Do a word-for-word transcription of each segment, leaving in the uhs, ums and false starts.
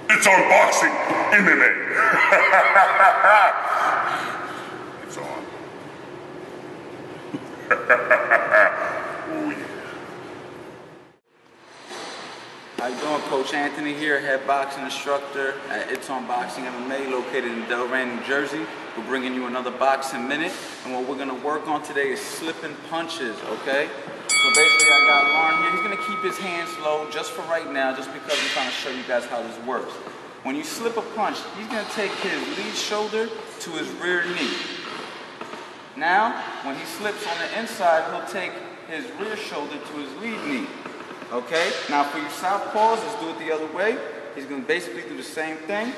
It's unboxing M M A. It's on. Oh, yeah. How you doing? Coach Anthony here, head boxing instructor at It's On Boxing M M A, located in Delran, New Jersey. We're bringing you another boxing minute, and what we're gonna work on today is slipping punches, okay? So basically, I got Delran here. He's gonna keep his hands low just for right now, just because I'm trying to show you guys how this works. When you slip a punch, he's gonna take his lead shoulder to his rear knee. Now, when he slips on the inside, he'll take his rear shoulder to his lead knee. Okay? Now for you southpaws, let's do it the other way. He's gonna basically do the same thing.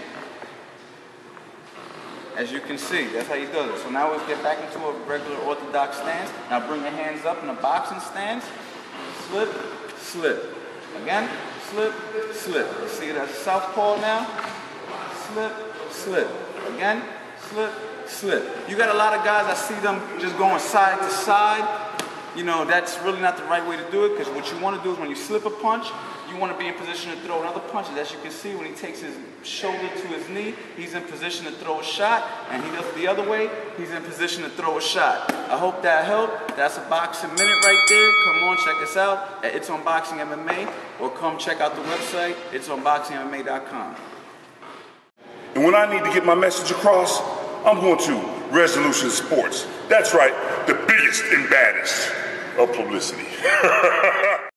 As you can see, that's how he does it. So now we'll get back into a regular orthodox stance. Now bring your hands up in a boxing stance. Slip, slip. Again, slip, slip. You see it as a southpaw now? Slip, slip. Again, slip, slip. You got a lot of guys, I see them just going side to side. You know, that's really not the right way to do it, because what you want to do is when you slip a punch, you want to be in position to throw another punch. As you can see, when he takes his shoulder to his knee, he's in position to throw a shot, and he does it the other way, he's in position to throw a shot. I hope that helped. That's a boxing minute right there. Come on, check us out at It's On Boxing M M A, or come check out the website, its on boxing M M A dot com. And when I need to get my message across, I'm going to Resolution Sports. That's right, the biggest and baddest of publicity.